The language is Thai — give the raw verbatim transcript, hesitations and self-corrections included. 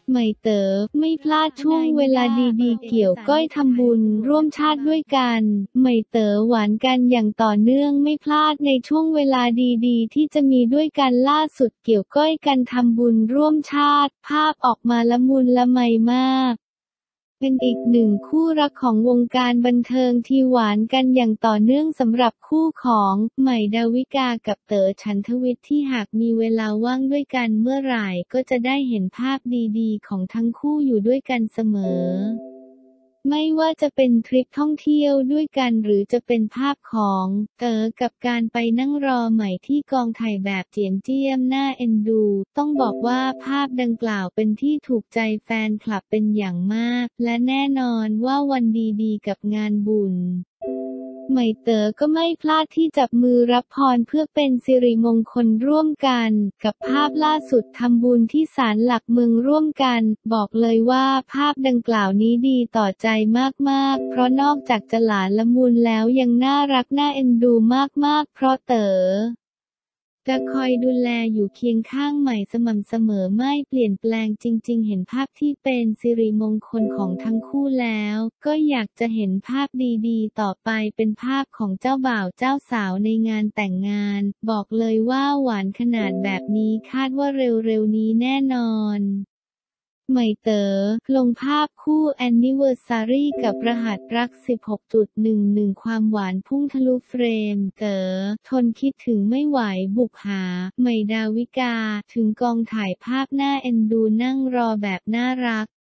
ใหม่เต๋อไม่พลาดช่วงเวลาดีๆเกี่ยวก้อยทำบุญร่วมชาติด้วยกันใหม่เต๋อหวานกันอย่างต่อเนื่องไม่พลาดในช่วงเวลาดีๆที่จะมีด้วยกันล่าสุดเกี่ยวก้อยกันทำบุญร่วมชาติภาพออกมาละมุนละไมมากเป็นอีกหนึ่งคู่รักของวงการบันเทิงที่หวานกันอย่างต่อเนื่องสำหรับคู่ของใหม่ดาวิกากับเต๋อฉันทวิทย์ที่หากมีเวลาว่างด้วยกันเมื่อไหร่ก็จะได้เห็นภาพดีๆของทั้งคู่อยู่ด้วยกันเสมอไม่ว่าจะเป็นทริปท่องเที่ยวด้วยกันหรือจะเป็นภาพของเต๋อกับการไปนั่งรอใหม่ที่กองถ่ายแบบเจียมเจี้ยมน่าเอ็นดูต้องบอกว่าภาพดังกล่าวเป็นที่ถูกใจแฟนคลับเป็นอย่างมากและแน่นอนว่าวันดีๆกับงานบุญใหม่เต๋อก็ไม่พลาดที่จับมือรับพรเพื่อเป็นสิริมงคลร่วมกันกับภาพล่าสุดทำบุญที่ศาลหลักเมืองร่วมกันบอกเลยว่าภาพดังกล่าวนี้ดีต่อใจมากๆเพราะนอกจากจะหลานละมุนแล้วยังน่ารักน่าเอ็นดูมากๆเพราะเต๋อจะคอยดูแลอยู่เคียงข้างใหม่สม่ำเสมอไม่เปลี่ยนแปลงจริงๆเห็นภาพที่เป็นสิริมงคลของทั้งคู่แล้วก็อยากจะเห็นภาพดีๆต่อไปเป็นภาพของเจ้าบ่าวเจ้าสาวในงานแต่งงานบอกเลยว่าหวานขนาดแบบนี้คาดว่าเร็วๆนี้แน่นอนใหม่เต๋อลงภาพคู่แอนนิเวอร์ซารีกับรหัสรัก สิบหกจุดหนึ่งหนึ่ง ความหวานพุ่งทะลุเฟรมเต๋อทนคิดถึงไม่ไหวบุกหาใหม่ดาวิกาถึงกองถ่ายภาพน่าเอ็นดูนั่งรอแบบน่ารัก